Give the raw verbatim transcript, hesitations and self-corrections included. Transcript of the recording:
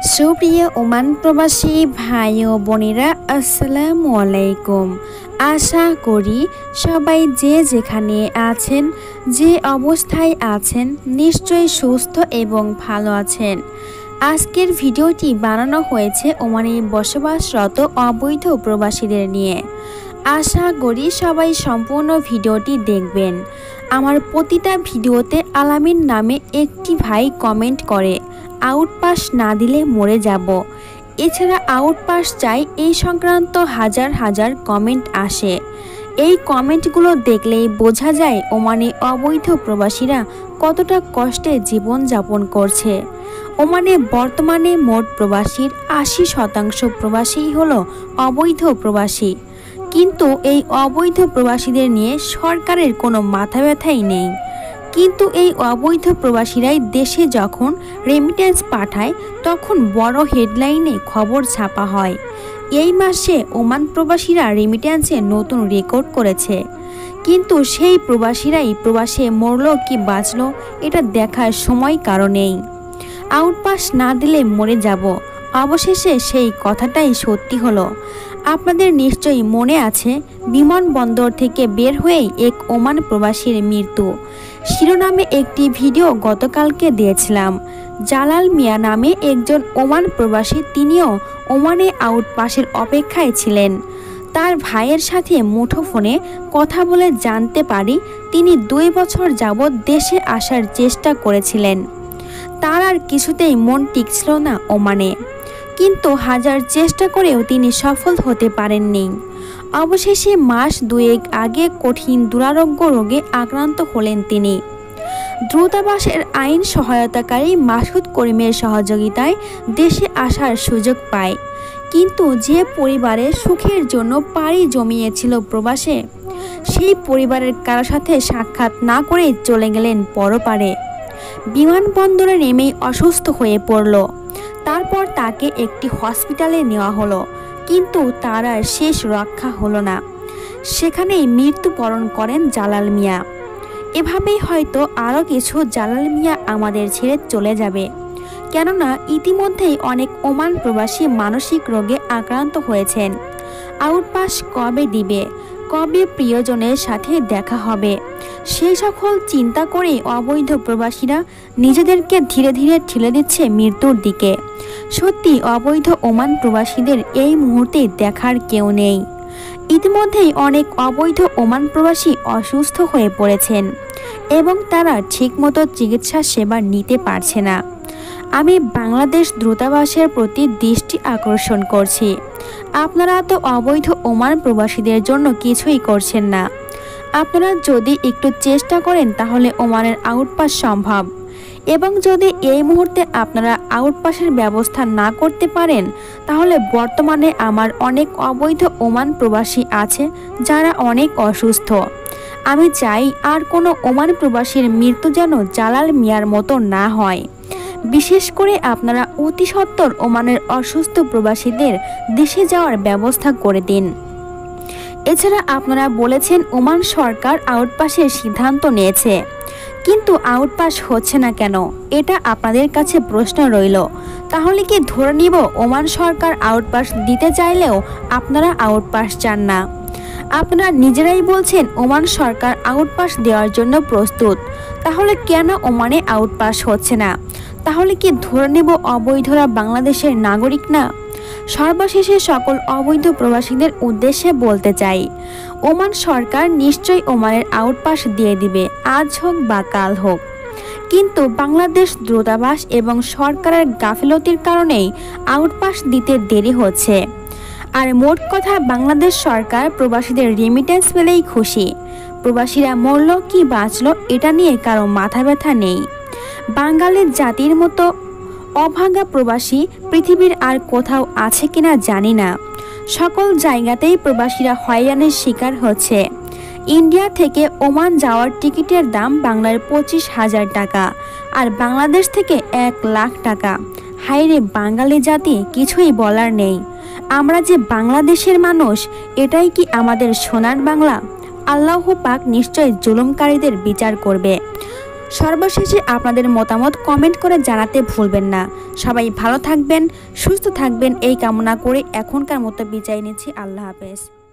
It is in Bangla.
সুপ্রিয় ওমান প্রবাসী ভাই ও বোনেরা, আসসালামু আলাইকুম। আশা করি সবাই যে যেখানে আছেন, যে অবস্থায় আছেন, নিশ্চয়ই সুস্থ এবং ভালো আছেন। আজকের ভিডিওটি বানানো হয়েছে ওমানে বসবাসরত অবৈধ প্রবাসীদের নিয়ে। আশা করি সবাই সম্পূর্ণ ভিডিওটি দেখবেন। আমার প্রতিটা ভিডিওতে আলামিন নামে একটি ভাই কমেন্ট করে, আউটপাস না দিলে মরে যাব। এছাড়া আউটপাস চাই, এই সংক্রান্ত হাজার হাজার কমেন্ট আসে। এই কমেন্টগুলো দেখলেই বোঝা যায় ওমানে অবৈধ প্রবাসীরা কতটা কষ্টে জীবন যাপন করছে। ওমানে বর্তমানে মোট প্রবাসীর আশি শতাংশ প্রবাসীই হলো অবৈধ প্রবাসী। কিন্তু এই অবৈধ প্রবাসীদের নিয়ে সরকারের কোনো মাথা ব্যথাই নেই। কিন্তু এই অবৈধ প্রবাসীরাই দেশে যখন রেমিটেন্স পাঠায়, তখন বড় হেডলাইনে খবর ছাপা হয়, এই মাসে ওমান প্রবাসীরা রেমিটেন্সে নতুন রেকর্ড করেছে। কিন্তু সেই প্রবাসীরাই প্রবাসে মরল কি বাঁচল, এটা দেখার সময় কারো নেই। আউটপাস না দিলে মরে যাব, অবশেষে সেই কথাটাই সত্যি হলো। আপনাদের নিশ্চয়ই মনে আছে, বিমানবন্দর থেকে বের হয়েই এক ওমান প্রবাসীর মৃত্যু। শিরোনামে একটি ভিডিও গতকালকে দিয়েছিলাম। জালাল মিয়া নামে একজন ওমান প্রবাসী, তিনিও ওমানে আউটপাসের অপেক্ষায় ছিলেন। তার ভাইয়ের সাথে মুঠোফোনে কথা বলে জানতে পারি, তিনি দুই বছর যাবৎ দেশে আসার চেষ্টা করেছিলেন। তার আর কিছুতেই মন টিকছিল না ওমানে, কিন্তু হাজার চেষ্টা করেও তিনি সফল হতে পারেননি। অবশেষে মাস দুয়েক আগে কঠিন দুরারোগ্য রোগে আক্রান্ত হলেন তিনি। দ্রুতাবাসের আইন সহায়তাকারী মাসুদ করিমের সহযোগিতায় দেশে আসার সুযোগ পায়। কিন্তু যে পরিবারের সুখের জন্য পাড়ি জমিয়েছিল প্রবাসে, সেই পরিবারের কারো সাথে সাক্ষাৎ না করে চলে গেলেন পরপারে। বিমানবন্দরে নেমেই অসুস্থ হয়ে পড়ল। তারপর তাকে একটি হসপিটালে নেওয়া হলো, কিন্তু তার আর শেষ রক্ষা হলো না। সেখানেই মৃত্যুবরণ করেন জালাল মিয়া। এভাবেই হয়তো আরও কিছু জালাল মিয়া আমাদের ছেড়ে চলে যাবে, কেননা ইতিমধ্যেই অনেক ওমান প্রবাসী মানসিক রোগে আক্রান্ত হয়েছেন। আউটপাস কবে দিবে, কবে প্রিয়জনের সাথে দেখা হবে, সেই সকল চিন্তা করে অবৈধ প্রবাসীরা নিজেদেরকে ধীরে ধীরে ঠেলে দিচ্ছে মৃত্যুর দিকে। সত্যি অবৈধ ওমান প্রবাসীদের এই মুহূর্তে দেখার কেউ নেই। ইতিমধ্যেই অনেক অবৈধ ওমান প্রবাসী অসুস্থ হয়ে পড়েছেন এবং তারা ঠিকমতো চিকিৎসা সেবা নিতে পারছে না। আমি বাংলাদেশ দূতাবাসের প্রতি দৃষ্টি আকর্ষণ করছি, আপনারা তো অবৈধ ওমান প্রবাসীদের জন্য কিছুই করছেন না। আপনারা যদি একটু চেষ্টা করেন তাহলে ওমানের আউটপাস সম্ভব। এবং যদি এই মুহূর্তে আপনারা আউটপাসের ব্যবস্থা না করতে পারেন, তাহলে বর্তমানে আমার অনেক অবৈধ ওমান প্রবাসী আছে যারা অনেক অসুস্থ। আমি চাই আর কোনো ওমান প্রবাসীর মৃত্যু যেন জালাল মিয়ার মতো না হয়। বিশেষ করে আপনারা অতি সত্বর ওমানের অসুস্থ প্রবাসীদের দেশে যাওয়ার ব্যবস্থা করে দিন। এছাড়া আপনারা বলেছেন ওমান সরকার আউটপাসের সিদ্ধান্ত নিয়েছে, কিন্তু আউটপাস হচ্ছে না কেন, এটা আপনাদের কাছে প্রশ্ন রইল। তাহলে কি ধরে নিব ওমান সরকার আউটপাস দিতে চাইলেও আপনারা আউটপাস চান না? আপনারা নিজেরাই বলছেন ওমান সরকার আউটপাস দেওয়ার জন্য প্রস্তুত, তাহলে কেন ওমানে আউটপাস হচ্ছে না? তাহলে কি ধরে নেব অবৈধরা বাংলাদেশের নাগরিক না? সর্বশেষে সকল অবৈধ প্রবাসীদের উদ্দেশ্যে বলতে চাই, ওমান সরকার নিশ্চয়ই ওমানের আউটপাস দিয়ে দিবে, আজ হোক বা কাল হোক। কিন্তু বাংলাদেশ দূতাবাস এবং সরকারের গাফিলতির কারণেই আউটপাস দিতে দেরি হচ্ছে। আর মোট কথা, বাংলাদেশ সরকার প্রবাসীদের রেমিটেন্স পেলেই খুশি। প্রবাসীরা মরল কি বাঁচল, এটা নিয়ে কারো মাথা ব্যথা নেই। বাঙালির জাতির মতো অভাগা প্রবাসী পৃথিবীর আর কোথাও আছে কিনা জানি না। সকল জায়গাতেই প্রবাসীরা হয়রানির শিকার হচ্ছে। ইন্ডিয়া থেকে ওমান যাওয়ার টিকিটের দাম বাংলার পঁচিশ হাজার টাকা, আর বাংলাদেশ থেকে এক লাখ টাকা। হায়রে বাঙালি জাতি, কিছুই বলার নেই। আমরা যে বাংলাদেশের মানুষ, এটাই কি আমাদের সোনার বাংলা? আল্লাহ পাক নিশ্চয় জুলুমকারীদের বিচার করবে। সর্বশেষে আপনাদের মতামত কমেন্ট করে জানাতে ভুলবেন না। সবাই ভালো থাকবেন, সুস্থ থাকবেন এই কামনা করে এখনকার মতো বিদায় নিচ্ছি। আল্লাহ হাফেজ।